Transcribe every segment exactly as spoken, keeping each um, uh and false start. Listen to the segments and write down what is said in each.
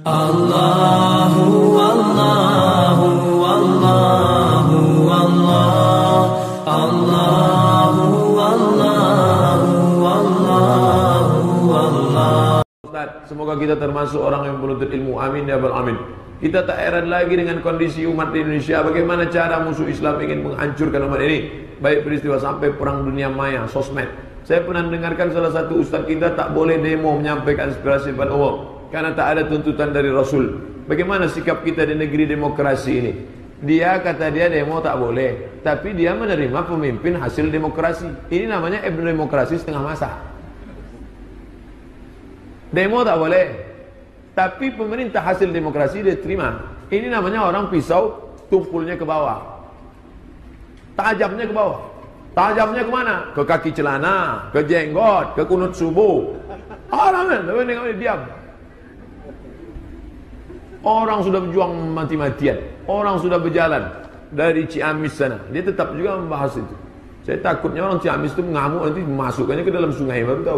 Allahu Allahu Allahu Allah Allahu Allahu Allahu Allah. Ustaz, semoga kita termasuk orang yang menuntut ilmu. Amin ya rabbal alamin. Kita tak heran lagi dengan kondisi umat di Indonesia. Bagaimana cara musuh Islam ingin menghancurkan umat ini, baik peristiwa sampai perang dunia maya, sosmed. Saya pernah dengarkan salah satu ustaz kita tak boleh demo menyampaikan aspirasi pada Allah karena tak ada tuntutan dari Rasul. Bagaimana sikap kita di negeri demokrasi ini? Dia kata dia demo tak boleh, tapi dia menerima pemimpin hasil demokrasi. Ini namanya demokrasi setengah masa. Demo tak boleh, tapi pemerintah hasil demokrasi dia terima. Ini namanya orang pisau tumpulnya ke bawah, tajamnya ke bawah. Tajamnya kemana? Ke kaki celana, ke jenggot, ke kunut subuh. Orang kan, tapi nengok dia diam. Orang sudah berjuang mati-matian, orang sudah berjalan dari Ciamis sana, dia tetap juga membahas itu. Saya takutnya orang Ciamis itu mengamuk nanti masukkannya ke dalam sungai, baru tahu.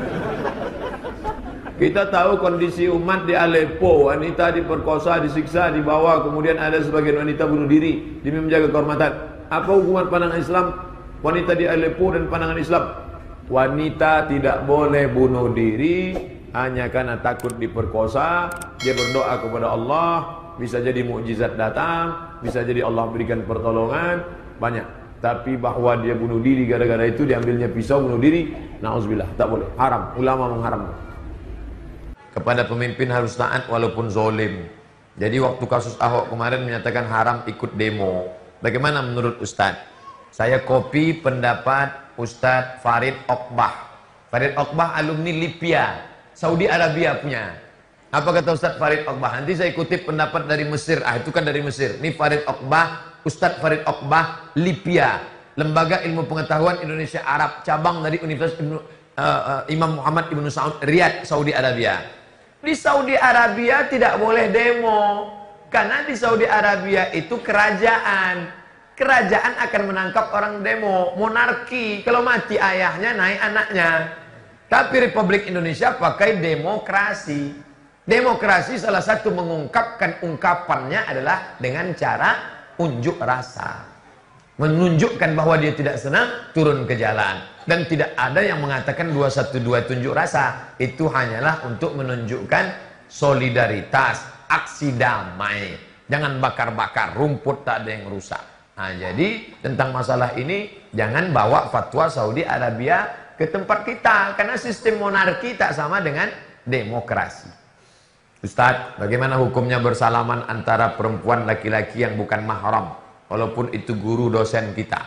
Kita tahu kondisi umat di Aleppo, wanita diperkosa, disiksa, dibawa, kemudian ada sebagian wanita bunuh diri demi menjaga kehormatan. Apa hubungan pandangan Islam wanita di Aleppo dan pandangan Islam? Wanita tidak boleh bunuh diri hanya karena takut diperkosa. Dia berdoa kepada Allah, bisa jadi mukjizat datang, bisa jadi Allah berikan pertolongan, banyak. Tapi bahwa dia bunuh diri gara-gara itu diambilnya pisau bunuh diri, na'udzubillah, tak boleh, haram. Ulama mengharamkan. Kepada pemimpin harus taat walaupun zolim. Jadi waktu kasus Ahok kemarin menyatakan haram ikut demo. Bagaimana menurut Ustadz? Saya copy pendapat Ustadz Farid Oqbah. Farid Oqbah alumni Libya, Saudi Arabia punya. Apa kata Ustadz Farid Oqbah? Nanti saya kutip pendapat dari Mesir. Ah, itu kan dari Mesir. Ini Farid Oqbah, Ustadz Farid Oqbah, Libya, Lembaga Ilmu Pengetahuan Indonesia Arab, cabang dari Universitas Ibnu, uh, uh, Imam Muhammad Ibnu Saud, Riyadh, Saudi Arabia. Di Saudi Arabia tidak boleh demo, karena di Saudi Arabia itu kerajaan. Kerajaan akan menangkap orang demo, monarki. Kalau mati ayahnya, naik anaknya. Tapi Republik Indonesia pakai demokrasi. Demokrasi salah satu mengungkapkan ungkapannya adalah dengan cara unjuk rasa. Menunjukkan bahwa dia tidak senang, turun ke jalan. Dan tidak ada yang mengatakan dua satu dua tunjuk rasa. Itu hanyalah untuk menunjukkan solidaritas, aksi damai. Jangan bakar-bakar, rumput tak ada yang rusak. Nah, jadi tentang masalah ini jangan bawa fatwa Saudi Arabia ke tempat kita, karena sistem monarki tak sama dengan demokrasi. Ustadz, bagaimana hukumnya bersalaman antara perempuan laki-laki yang bukan mahram, walaupun itu guru dosen kita?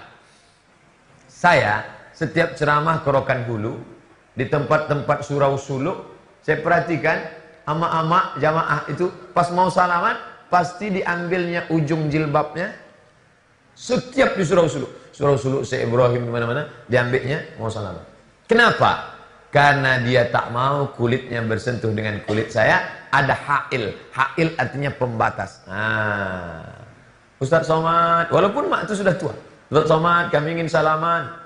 Saya setiap ceramah ke Rokan Hulu, di tempat-tempat surau suluk, saya perhatikan ama-ama jamaah itu pas mau salaman pasti diambilnya ujung jilbabnya. Setiap di surau suluk, surau suluk Syekh Ibrahim di mana-mana diambilnya mau salaman. Kenapa? Karena dia tak mau kulitnya bersentuh dengan kulit saya. Ada hail, hail artinya pembatas. Nah, Ustadz Somad, walaupun mak itu sudah tua, Ustadz Somad, kami ingin salaman.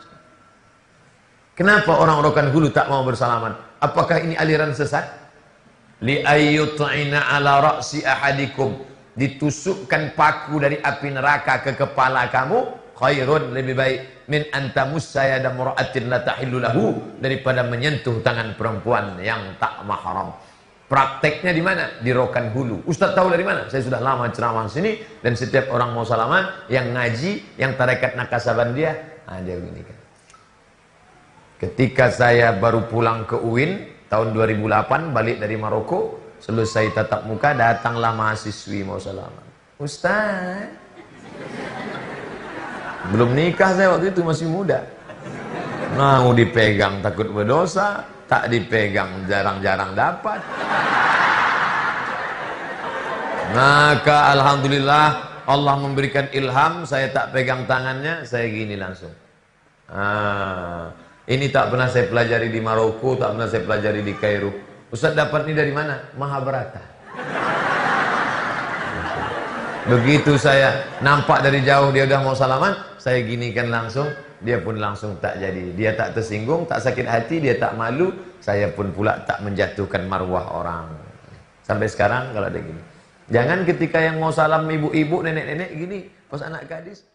Kenapa orang Rokan Hulu tak mau bersalaman? Apakah ini aliran sesat? Li ayyut'ina ala ra'si ahadikum, ditusukkan paku dari api neraka ke kepala kamu, khairun, lebih baik, min antamus saya dan mura'atin la tahillu lahu, daripada menyentuh tangan perempuan yang tak mahram. Prakteknya di mana? Di Rokan Hulu. Ustaz tahu dari mana? Saya sudah lama ceramah sini, dan setiap orang mau salaman, yang ngaji, yang tarekat Nakasabandia, ah, dia begini kan. Ketika saya baru pulang ke U I N tahun dua ribu delapan, balik dari Maroko, selesai tatap muka, datanglah mahasiswi mau salaman. Ustaz, belum nikah saya waktu itu, masih muda. Mau dipegang takut berdosa, tak dipegang jarang-jarang dapat. Maka alhamdulillah Allah memberikan ilham, saya tak pegang tangannya, saya gini langsung. Ah, ini tak pernah saya pelajari di Maroko, tak pernah saya pelajari di Kairo. Ustaz dapat ini dari mana? Mahabharata. Begitu saya nampak dari jauh dia udah mau salaman, saya ginikan langsung, dia pun langsung tak jadi. Dia tak tersinggung, tak sakit hati, dia tak malu, saya pun pula tak menjatuhkan marwah orang. Sampai sekarang kalau ada gini. Jangan ketika yang mau salam ibu-ibu, nenek-nenek gini, pas anak gadis